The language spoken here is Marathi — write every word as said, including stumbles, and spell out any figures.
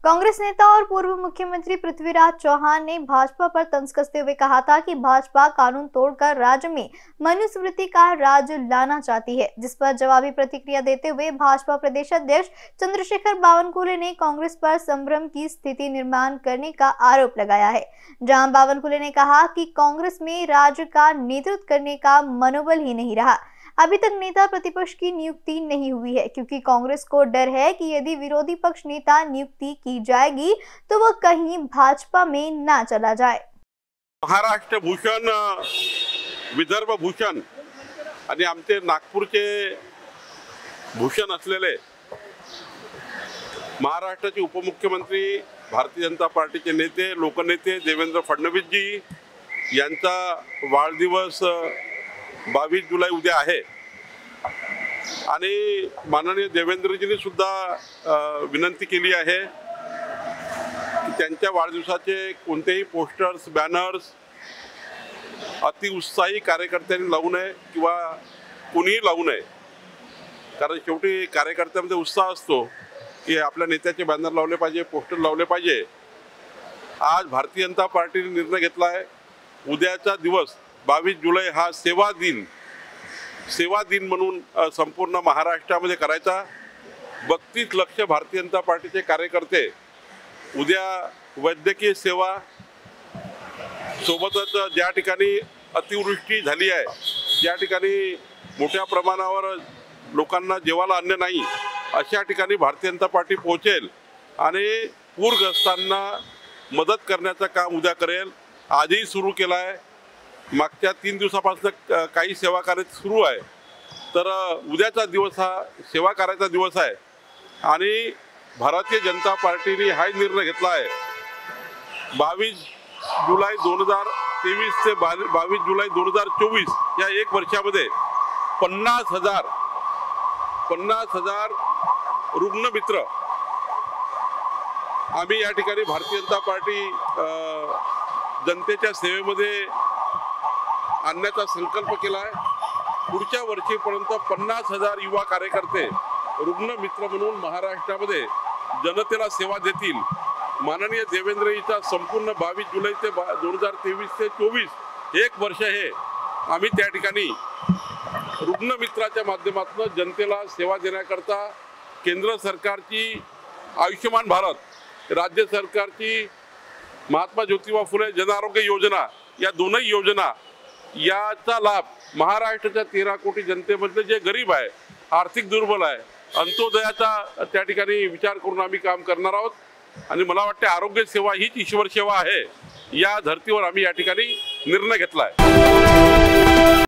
कांग्रेस नेता और पूर्व मुख्यमंत्री पृथ्वीराज चौहान ने भाजपा पर तंज कसते हुए कहा था कि भाजपा कानून तोड़कर राज्य में मनुस्मृति का राज लाना चाहती है, जिस पर जवाबी प्रतिक्रिया देते हुए भाजपा प्रदेश अध्यक्ष चंद्रशेखर बावनकुले ने कांग्रेस पर संभ्रम की स्थिति निर्माण करने का आरोप लगाया है। जहां बावनकुले ने कहा कि कांग्रेस में राज्य का नेतृत्व करने का मनोबल ही नहीं रहा। अभी तक नेता प्रतिपक्ष की नियुक्ति नहीं हुई है, क्योंकि कांग्रेस को डर है कि यदि विरोधी पक्ष नेता नियुक्ति की जाएगी तो वह कहीं भाजपा में ना चला जाए। महाराष्ट्र भूषण, विदर्भ भूषण आणि आमचे नागपूरचे भूषण असलेले महाराष्ट्राचे उपमुख्यमंत्री, भारतीय जनता पार्टीचे नेते, लोकनेते देवेंद्र फडणवीस जी यांचा वाढदिवस बावीस जुलै उद्या आहे आणि माननीय देवेंद्रजींनी सुद्धा विनंती केली आहे की त्यांच्या वाढदिवसाचे कोणतेही पोस्टर्स, बॅनर्स अतिउत्साही कार्यकर्त्यांनी लावू नये किंवा कोणीही लावू नये, कारण शेवटी कार्यकर्त्यांमध्ये उत्साह असतो की आपल्या नेत्याचे बॅनर लावले पाहिजे, पोस्टर लावले पाहिजे। आज भारतीय जनता पार्टीने निर्णय घेतला आहे उद्याचा दिवस बावीस जुलै हा सेवा दिन सेवा दिन म्हणून संपूर्ण महाराष्ट्रामध्ये करायचा। बत्तीस लक्ष भारतीय जनता पार्टीचे कार्यकर्ते उद्या वैद्यकीय सेवा सोबतच ज्या ठिकाणी अतिवृष्टी झाली आहे, ज्या ठिकाणी मोठ्या प्रमाणावर लोकांना जेवायला अन्न नाही, अशा ठिकाणी भारतीय जनता पार्टी पोहोचेल आणि पूरग्रस्तांना मदत करण्याचं काम उद्या करेल। आजही सुरू केला आहे, मागच्या तीन दिवसापासून काही सेवा कार्य सुरू आहे। तर उद्याचा दिवस हा सेवा कार्याचा दिवस आहे आणि भारतीय जनता पार्टीने हा निर्णय घेतला आहे बावीस जुलै दोन हजार तेवीस ते बावीस जुलै दोन हजार चोवीस या एक वर्षामध्ये पन्नास हजार पन्नास हजार रुग्णमित्र आम्ही या ठिकाणी भारतीय जनता पार्टी जनतेच्या सेवेमध्ये आणण्याचा संकल्प केला आहे। पुढच्या वर्षीपर्यंत पन्नास हजार युवा कार्यकर्ते रुग्णमित्र म्हणून महाराष्ट्रामध्ये जनतेला सेवा देतील। माननीय देवेंद्रजीचा संपूर्ण बावीस जुलै ते दोन हजार तेवीस ते चोवीस एक वर्ष हे आम्ही त्या ठिकाणी रुग्णमित्राच्या माध्यमातून जनतेला सेवा देण्याकरता केंद्र सरकारची आयुष्यमान भारत, राज्य सरकारची महात्मा ज्योतिबा फुले जन आरोग्य योजना या दोनही योजना याचा लाभ महाराष्ट्राच्या तेरा कोटी जनतेमधले जे गरीब आहे, आर्थिक दुर्बल आहे, अंत्योदयाचा त्या ठिकाणी विचार करून आम्ही काम करणार आहोत आणि मला वाटते आरोग्य सेवा हीच ईश्वर सेवा आहे। या धर्तीवर आम्ही या ठिकाणी निर्णय घेतला आहे।